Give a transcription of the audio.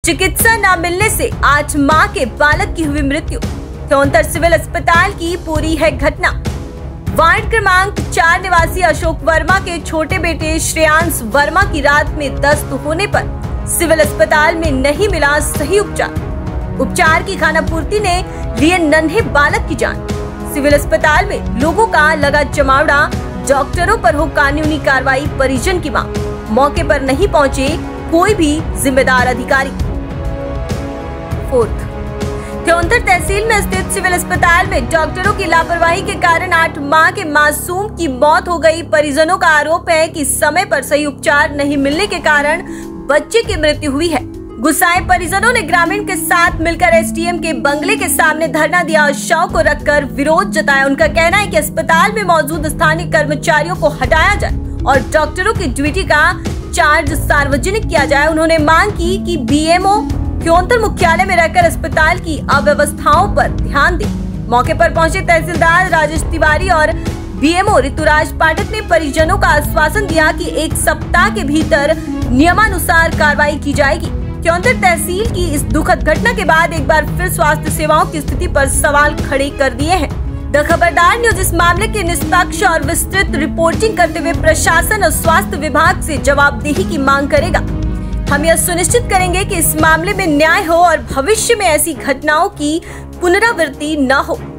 चिकित्सा न मिलने से 8 माह के बालक की हुई मृत्यु। क्योंतर सिविल अस्पताल की पूरी है घटना। वार्ड क्रमांक 4 निवासी अशोक वर्मा के छोटे बेटे श्रेयांश वर्मा की रात में दस्त होने पर सिविल अस्पताल में नहीं मिला सही उपचार की खानापूर्ति ने लिए नन्हे बालक की जान। सिविल अस्पताल में लोगों का लगा जमावड़ा, डॉक्टरों पर हो कानूनी कार्रवाई, परिजन की मांग। मौके पर नहीं पहुंचे कोई भी जिम्मेदार अधिकारी। क्योंतर तहसील में स्थित सिविल अस्पताल में डॉक्टरों की लापरवाही के कारण 8 माह के मासूम की मौत हो गई। परिजनों का आरोप है कि समय पर सही उपचार नहीं मिलने के कारण बच्चे की मृत्यु हुई है। गुस्साए परिजनों ने ग्रामीण के साथ मिलकर एसडीएम के बंगले के सामने धरना दिया। शव को रखकर विरोध जताया। उनका कहना है कि अस्पताल में मौजूद स्थानीय कर्मचारियों को हटाया जाए और डॉक्टरों की ड्यूटी का चार्ज सार्वजनिक किया जाए। उन्होंने मांग की कि बीएमओ क्योंतर मुख्यालय में रहकर अस्पताल की अव्यवस्थाओं पर ध्यान दे। मौके पर पहुंचे तहसीलदार राजेश तिवारी और बीएमओ ऋतुराज पाठक ने परिजनों का आश्वासन दिया कि 1 सप्ताह के भीतर नियमानुसार कार्रवाई की जाएगी। क्योंतर तहसील की इस दुखद घटना के बाद एक बार फिर स्वास्थ्य सेवाओं की स्थिति पर सवाल खड़े कर दिए हैं। द खबरदार न्यूज इस मामले की निष्पक्ष और विस्तृत रिपोर्टिंग करते हुए प्रशासन और स्वास्थ्य विभाग से जवाबदेही की मांग करेगा। हम यह सुनिश्चित करेंगे कि इस मामले में न्याय हो और भविष्य में ऐसी घटनाओं की पुनरावृत्ति न हो।